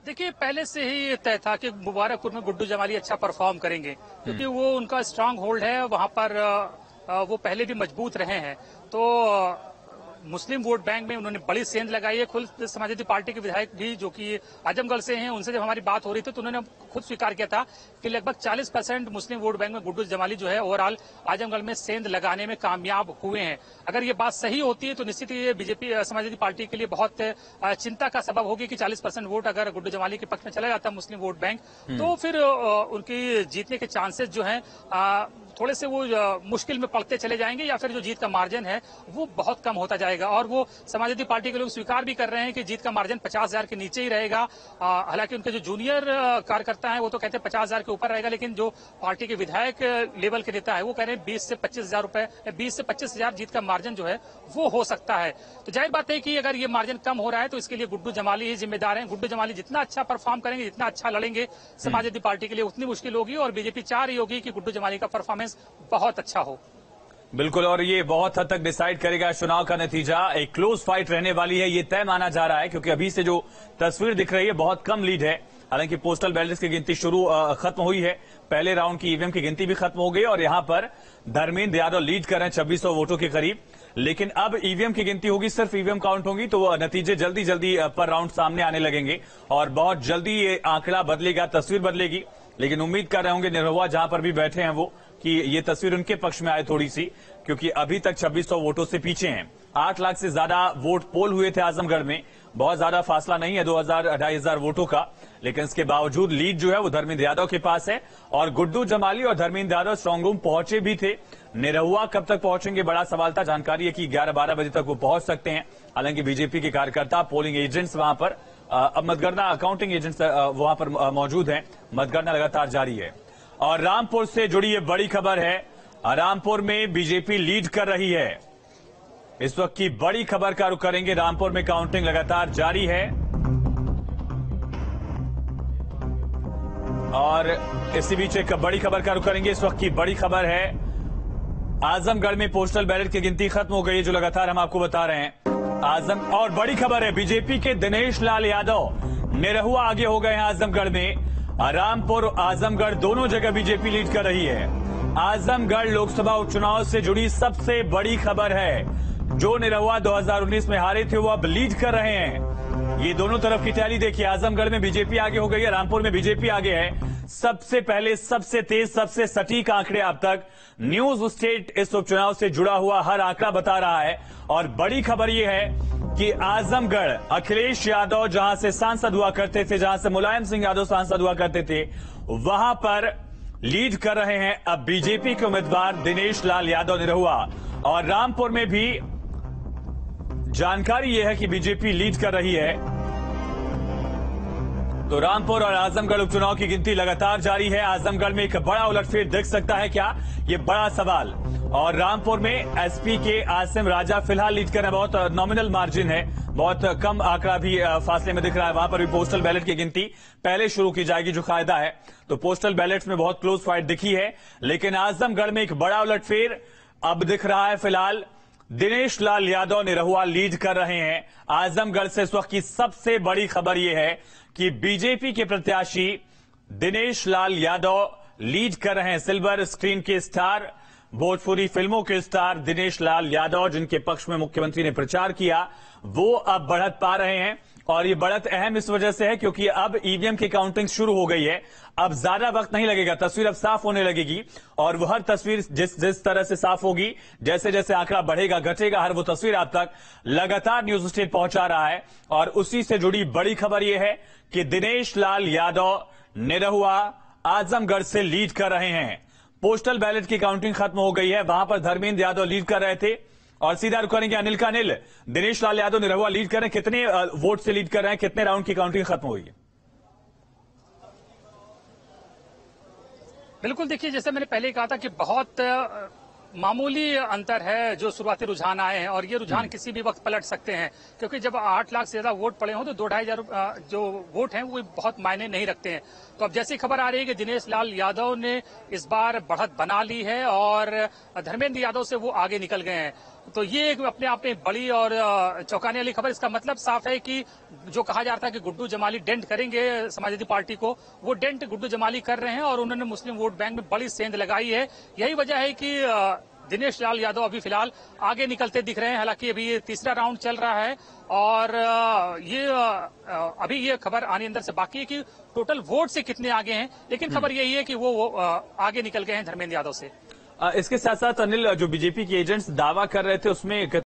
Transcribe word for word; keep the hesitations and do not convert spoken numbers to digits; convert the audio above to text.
देखिए, पहले से ही तय था कि मुबारकपुर में गुड्डू जमाली अच्छा परफॉर्म करेंगे, क्योंकि वो उनका स्ट्रांग होल्ड है। वहां पर वो पहले भी मजबूत रहे हैं। तो मुस्लिम वोट बैंक में उन्होंने बड़ी सेंध लगाई है। खुद समाजवादी पार्टी के विधायक भी जो कि आजमगढ़ से हैं, उनसे जब हमारी बात हो रही थी तो उन्होंने खुद स्वीकार किया था कि लगभग चालीस परसेंट मुस्लिम वोट बैंक में गुड्डू जमाली जो है ओवरऑल आजमगढ़ में सेंध लगाने में कामयाब हुए हैं। अगर ये बात सही होती है तो निश्चित ही ये बीजेपी समाजवादी पार्टी के लिए बहुत चिंता का सबब होगी कि चालीस परसेंट वोट अगर गुड्डू जमाली के पक्ष में चला जाता है मुस्लिम वोट बैंक, तो फिर उनकी जीतने के चांसेस जो है थोड़े से वो मुश्किल में पड़ते चले जाएंगे, या फिर जो जीत का मार्जिन है वो बहुत कम होता जाएगा। और वो समाजवादी पार्टी के लोग स्वीकार भी कर रहे हैं कि जीत का मार्जिन पचास हजार के नीचे ही रहेगा। हालांकि उनके जो जूनियर कार्यकर्ता हैं वो तो कहते हैं पचास हजार के ऊपर रहेगा, लेकिन जो पार्टी के विधायक लेवल के नेता है वो कह रहे हैं बीस से पच्चीस हजार रुपए बीस से पच्चीस हजार जीत का मार्जिन जो है वो हो सकता है। तो जाहिर बात है कि अगर ये मार्जिन कम हो रहा है तो इसके लिए गुड्डू जमाली ही जिम्मेदार हैं। गुड्डू जमाली जितना अच्छा परफॉर्म करेंगे, जितना अच्छा लड़ेंगे समाजवादी पार्टी के लिए उतनी मुश्किल होगी, और बीजेपी चाह रही होगी कि गुड्डू जमाली का परफॉर्मेंस बहुत अच्छा हो। बिल्कुल, और ये बहुत हद तक डिसाइड करेगा चुनाव का नतीजा। एक क्लोज फाइट रहने वाली है, ये तय माना जा रहा है, क्योंकि अभी से जो तस्वीर दिख रही है बहुत कम लीड है। हालांकि पोस्टल बैलेट्स की गिनती शुरू खत्म हुई है, पहले राउंड की ईवीएम की गिनती भी खत्म हो गई और यहां पर धर्मेंद्र यादव लीड कर रहे हैं छब्बीस सौ वोटों के करीब। लेकिन अब ईवीएम की गिनती होगी, सिर्फ ईवीएम काउंट होगी तो नतीजे जल्दी जल्दी पर राउंड सामने आने लगेंगे और बहुत जल्दी ये आंकड़ा बदलेगा, तस्वीर बदलेगी। लेकिन उम्मीद कर रहे होंगे निरहुआ जहां पर भी बैठे हैं वो कि ये तस्वीर उनके पक्ष में आए थोड़ी सी, क्योंकि अभी तक छब्बीस सौ वोटों से पीछे हैं। आठ लाख से ज्यादा वोट पोल हुए थे आजमगढ़ में, बहुत ज्यादा फासला नहीं है, दो हजार ढाई हजार वोटों का, लेकिन इसके बावजूद लीड जो है वो धर्मेंद्र यादव के पास है। और गुड्डू जमाली और धर्मेंद्र यादव स्ट्रांग रूम पहुंचे भी थे। निरहुआ कब तक पहुंचेंगे बड़ा सवाल था। जानकारी है कि ग्यारह बारह बजे तक वो पहुंच सकते हैं। हालांकि बीजेपी के कार्यकर्ता, पोलिंग एजेंट्स वहां पर, अब मतगणना अकाउंटिंग एजेंट्स वहां पर मौजूद हैं। मतगणना लगातार जारी है। और रामपुर से जुड़ी ये बड़ी खबर है, रामपुर में बीजेपी लीड कर रही है। इस वक्त की बड़ी खबर का रुख करेंगे। रामपुर में काउंटिंग लगातार जारी है और इसी बीच एक बड़ी खबर का रुख करेंगे। इस वक्त की बड़ी खबर है, आजमगढ़ में पोस्टल बैलेट की गिनती खत्म हो गई है, जो लगातार हम आपको बता रहे हैं। आजम और बड़ी खबर है, बीजेपी के दिनेश लाल यादव निरहुआ आगे हो गए हैं आजमगढ़ में। रामपुर आजमगढ़ दोनों जगह बीजेपी लीड कर रही है। आजमगढ़ लोकसभा उपचुनाव से जुड़ी सबसे बड़ी खबर है, जो निरहुआ दो हजार उन्नीस में हारे थे वो अब लीड कर रहे हैं। ये दोनों तरफ की टैली देखिए, आजमगढ़ में बीजेपी आगे हो गई है, रामपुर में बीजेपी आगे है। सबसे पहले, सबसे तेज, सबसे सटीक आंकड़े अब तक न्यूज स्टेट इस उपचुनाव से जुड़ा हुआ हर आंकड़ा बता रहा है। और बड़ी खबर यह है कि आजमगढ़ अखिलेश यादव जहां से सांसद हुआ करते थे, जहां से मुलायम सिंह यादव सांसद हुआ करते थे, वहां पर लीड कर रहे हैं अब बीजेपी के उम्मीदवार दिनेश लाल यादव निरहुआ। और रामपुर में भी जानकारी यह है कि बीजेपी लीड कर रही है। तो रामपुर और आजमगढ़ उपचुनाव की गिनती लगातार जारी है। आजमगढ़ में एक बड़ा उलटफेर दिख सकता है क्या, ये बड़ा सवाल। और रामपुर में एसपी के आसिम राजा फिलहाल लीड कर रहे हैं, बहुत नॉमिनल मार्जिन है, बहुत कम आंकड़ा भी फासले में दिख रहा है। वहां पर भी पोस्टल बैलेट की गिनती पहले शुरू की जाएगी, जो कायदा है। तो पोस्टल बैलेट्स में बहुत क्लोज फाइट दिखी है, लेकिन आजमगढ़ में एक बड़ा उलटफेर अब दिख रहा है। फिलहाल दिनेश लाल यादव निरहुआ लीड कर रहे हैं आजमगढ़ से। इस वक्त की सबसे बड़ी खबर यह है कि बीजेपी के प्रत्याशी दिनेश लाल यादव लीड कर रहे हैं। सिल्वर स्क्रीन के स्टार, भोजपुरी फिल्मों के स्टार दिनेश लाल यादव, जिनके पक्ष में मुख्यमंत्री ने प्रचार किया, वो अब बढ़त पा रहे हैं। और ये बढ़त अहम इस वजह से है क्योंकि अब ईवीएम की काउंटिंग शुरू हो गई है। अब ज्यादा वक्त नहीं लगेगा, तस्वीर अब साफ होने लगेगी। और वह हर तस्वीर जिस जिस तरह से साफ होगी, जैसे जैसे आंकड़ा बढ़ेगा घटेगा, हर वो तस्वीर आप तक लगातार न्यूज स्टेट पहुंचा रहा है। और उसी से जुड़ी बड़ी खबर यह है कि दिनेश लाल यादव निरहुआ आजमगढ़ से लीड कर रहे हैं। पोस्टल बैलेट की काउंटिंग खत्म हो गई है, वहां पर धर्मेंद्र यादव लीड कर रहे थे। और सीधा रुक करेंगे अनिल का अनिल, दिनेश लाल यादव निरहुआ लीड कर रहे हैं, कितने वोट से लीड कर रहे हैं, कितने राउंड की काउंटिंग खत्म हुई है? बिल्कुल, देखिए जैसे मैंने पहले कहा था कि बहुत मामूली अंतर है जो शुरुआती रुझान आए हैं, और ये रुझान किसी भी वक्त पलट सकते हैं, क्योंकि जब आठ लाख से ज्यादा वोट पड़े हों तो दो ढाई हजार जो वोट हैं वो बहुत मायने नहीं रखते हैं। तो अब जैसी खबर आ रही है कि दिनेश लाल यादव ने इस बार बढ़त बना ली है और धर्मेंद्र यादव से वो आगे निकल गए हैं। तो ये एक अपने आप में बड़ी और अ, चौंकाने वाली खबर। इसका मतलब साफ है कि जो कहा जा रहा था कि गुड्डू जमाली डेंट करेंगे समाजवादी पार्टी को, वो डेंट गुड्डू जमाली कर रहे हैं और उन्होंने मुस्लिम वोट बैंक में बड़ी सेंध लगाई है। यही वजह है कि अ, दिनेश लाल यादव अभी फिलहाल आगे निकलते दिख रहे हैं। हालांकि अभी ये तीसरा राउंड चल रहा है और अ, ये अ, अभी ये खबर आने अंदर से बाकी है कि टोटल वोट से कितने आगे हैं, लेकिन खबर यही है कि वो, वो अ, आगे निकल गए हैं धर्मेंद्र यादव से। इसके साथ साथ अनिल, जो बीजेपी के एजेंट्स दावा कर रहे थे उसमें